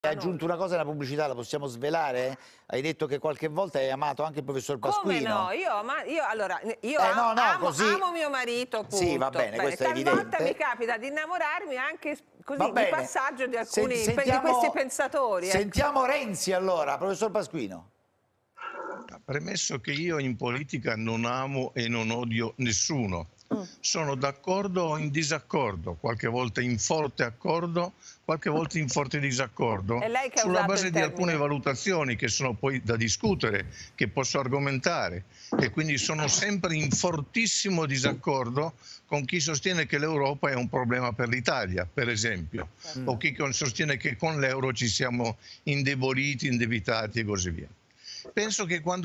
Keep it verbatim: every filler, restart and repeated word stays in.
Hai aggiunto una cosa nella pubblicità, la possiamo svelare? Hai detto che qualche volta hai amato anche il professor Pasquino. Come no? Io, ma io allora, io Eh, am no, no, amo, così... amo mio marito, punto. Sì, va bene, Bene, questo è talvolta evidente. mi capita di innamorarmi anche così Va di bene. passaggio di alcuni Senti, di questi pensatori. Ecco. Sentiamo Renzi allora, professor Pasquino. Premesso che io in politica non amo e non odio nessuno, mm. sono d'accordo o in disaccordo, qualche volta in forte accordo, qualche volta in forte disaccordo, sulla base di alcune valutazioni che sono poi da discutere, che posso argomentare, e quindi sono sempre in fortissimo disaccordo con chi sostiene che l'Europa è un problema per l'Italia, per esempio, mm. o chi sostiene che con l'euro ci siamo indeboliti, indebitati e così via. Penso che quando